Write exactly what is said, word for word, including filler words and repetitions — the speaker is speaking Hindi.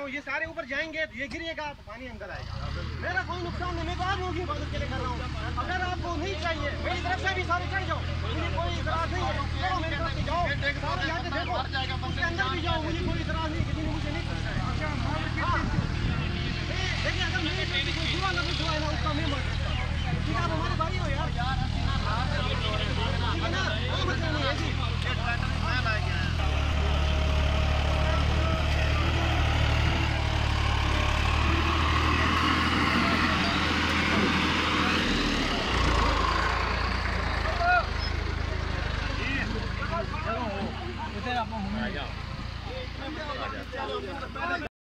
ये सारे ऊपर जाएंगे तो ये गिरेगा तो पानी अंदर आएगा। मेरा कोई नुकसान नहीं, मैं तो आप लोगों की हिफाजत के लिए कर रहा हूँ। अगर आपको नहीं चाहिए मेरी तरफ से भी सारे चढ़ जाओ, मुझे कोई इतराज नहीं है। चलो मेरी तरफ से जाओ, सारे यहाँ से देखो, उसके अंदर भी जाओ, मुझे कोई इतराज नहीं, किसी ने मुझे नहीं पूछा है। देखिए अगर मेरे कोई बुरा लफ्ज़ हुआ है ना उसका मैं मत सकता, ठीक है? आप हमारे भाई हो यार, ठीक है ना? कोई मतलब नहीं है जी।